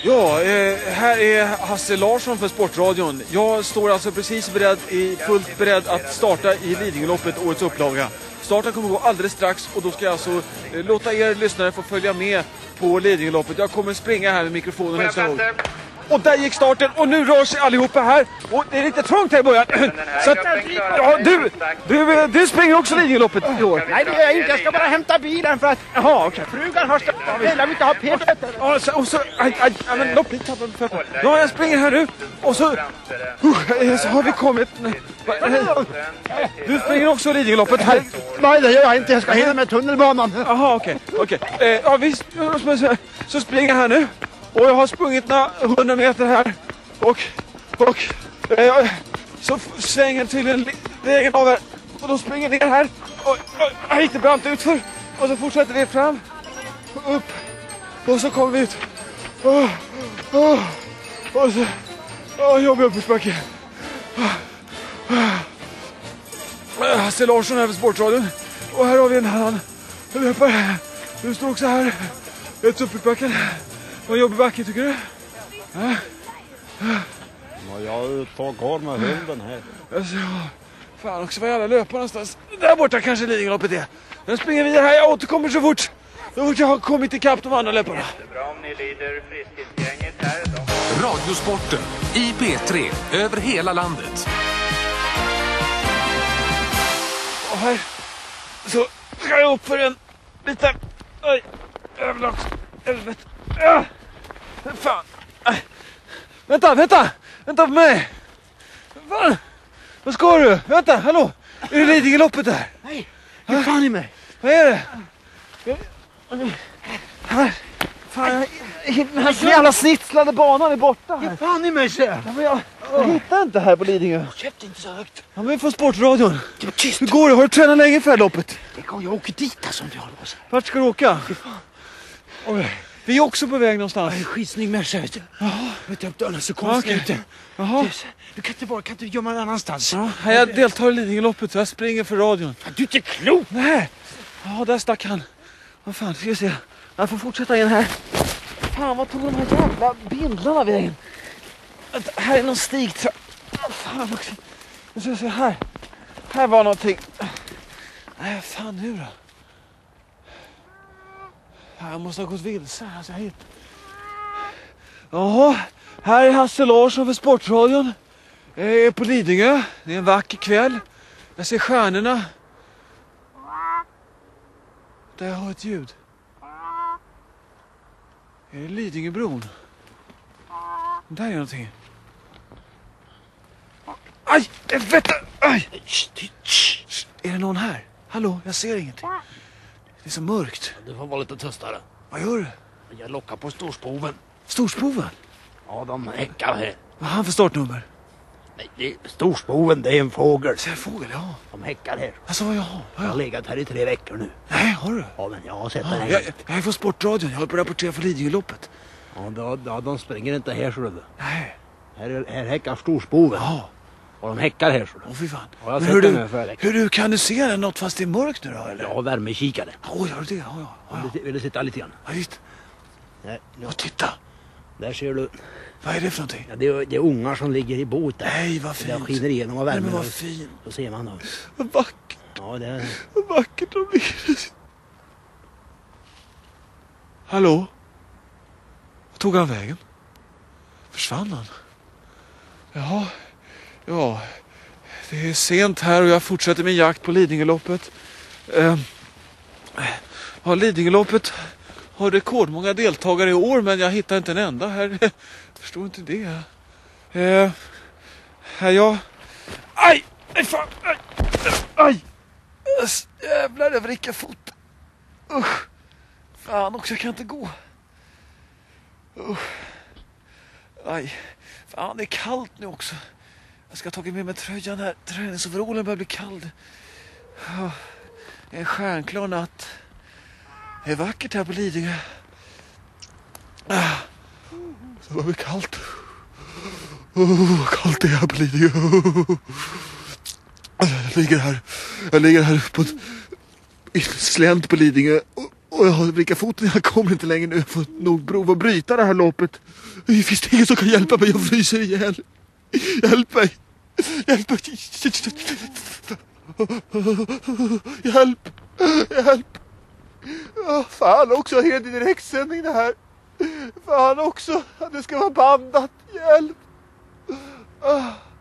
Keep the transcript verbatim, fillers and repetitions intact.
Ja, eh, här är Hasse Larsson för Sportradion. Jag står alltså precis beredd, i, fullt beredd att starta i Lidingöloppet, årets upplaga. Starten kommer gå alldeles strax och då ska jag alltså eh, låta er lyssnare få följa med på Lidingöloppet. Jag kommer springa här med mikrofonen högst upp. Och där gick starten och nu rör sig allihopa här. Och det är lite trångt här i början. Så att, ja, du, du, du springer också Lidingöloppet i år. Nej, det gör jag inte. Jag ska bara hämta bilen för att... Jaha, okej. Frugan har stått. Jag vill inte ha p-fötter. Ja, så, och så... Aj, aj, aj, men loppet tappar på fötterna. Ja, jag springer här nu. Och så... Uh, så har vi kommit... Du springer också Lidingöloppet här. Nej, det gör jag inte. Jag ska hinna med tunnelbanan. Jaha, okej. okej. Eh, ja, vi... Så springer jag här nu. Och jag har sprungit några hundra meter här. Och... Och... Eh, så svänger till en vägen av här. Och då springer ner här. Och, och här gick det brant utför. Och så fortsätter det fram. Och upp. Och så kommer vi ut. Och, och, och så... Och jobbar uppförsbacke. Hasse Larsson här för Sportradion. Och här har vi en annan löpare. Du står också här. Ett uppförsbacken. Vad jobbar backen tycker du? Ja. Ja, jag tar kvar med hunden här. Alltså, fan också, vad jävla löpar någonstans. Där borta kanske Lidingöloppet är. Jag springer vidare här, jag återkommer så fort. Så fort jag har kommit ikapp de andra löparna. Jättebra om ni lider Friskisgänget här idag. Radiosporten i P tre över hela landet. Och här så ska jag upp för en liten... Oj, jävlar också. Helvete. Ah, fan. Ah. Vänta, vänta. Vänta på mig. Fan. Vad ska du? Vänta, hallå. Är det Lidingöloppet där? Nej, hur fan i mig? Vad är det? Här. Fan, jag, den här jävla snitslade banan är borta här. Hur fan i mig, ser Ja, men jag, jag hittar inte här på Lidingö. Köpte inte så högt. Ja, men vi får Sportradion. Det var tyst. Hur går det? Har du tränat länge för loppet? Jag åker dit alltså om du har lås. Vart ska du åka? Fy fan. Oj. Vi är också på väg någonstans. Jag är skitsnygg människa, vet du. Jaha. Vet du, upp dörren så konstigt Okej. ute. Jaha. Du kan inte vara, kan inte gömma någon annanstans. Ja, jag deltar i Lidingöloppet så jag springer för radion. Du är inte klok. Nej. Ja, där stack han. Vad fan, ska vi se. Jag får fortsätta in här. Fan, vad tog de här jävla bindlarna vägen? Vänta, här är någon stig. Oh, fan också. Nu ska jag se här. Här var någonting. Nej, fan nu då? Jag måste ha gått vilse. Alltså, jag hit. Jaha, här är Hasse Larsson för Sportradion. Jag är på Lidingö. Det är en vacker kväll. Jag ser stjärnorna. Där jag har ett ljud. Är det Lidingöbron? Där är någonting. Aj, helvete! Aj! Är det någon här? Hallå, jag ser ingenting. Det är så mörkt. Du får vara lite tystare. Vad gör du? Jag lockar på storspoven. Storspoven? Ja, de häckar här. Vad har han för startnummer? Nej, det är, storspoven, det är en fågel. Så är det fågel, ja. De häckar här. Alltså, vad jag har? Jag har legat här i tre veckor nu. Nej, har du? Ja, men jag har sett Ja, den jag, här. jag är på Sportradion. Jag håller på att rapportera för Lidingöloppet. Ja, då, då, de springer inte här, så du. Nej. Här, är- här häckar storspoven. Ja. Och de häckar här, så du. Åh, fy fan. Ja, jag har Men sett hur, den du, här förra veckan. hur du kan du se den något fast det är mörkt nu då, eller? Jag har värmekikare. Åh, gör du det? Ja, ja. ja, Vill ja. du, vill du sitta lite grann? ja visst. Nej, nu, Ja, titta. där ser du. Vad är det för någonting? Ja, det, är, det är ungar som ligger i båt där. Nej, vad Det fint. skiner igenom av Nej, värmen. men vad och- fint. Så ser man då. Vad vackert. Ja, det är... Vad vackert de ligger. Hallå? Vad tog han vägen? Försvann han? Jaha. Ja. Det är sent här och jag fortsätter min jakt på Lidingöloppet. Eh, ja, Lidingöloppet har rekordmånga deltagare i år, men jag hittar inte en enda här. Jag förstår inte det. Eh, här jag... Aj! Aj, fan! Aj! Aj! Yes, jävlar, jag vrickar fot. Usch. Fan också, jag kan inte gå. Usch. Aj. Fan, det är kallt nu också. Jag ska ta med mig tröjan här. Träningsoverallen börjar bli kall. Oh, det är en stjärnklar natt. Det är vackert här på Lidingö. Ah. Så var det kallt. Oh, vad kallt det är här på Lidingö. Jag ligger här. Jag ligger här på en slänt på Lidingö. Och, Och jag har vrickat foten, jag kommer inte längre nu. Jag får nog prova att bryta det här loppet. Det finns ingen som kan hjälpa mig, jag fryser ihjäl. Hjälp mig. Hjälp mig. Hjälp. Hjälp. Oh, fan också, helt i direktsändning det här. Fan också, det ska vara bandat. Hjälp. Oh.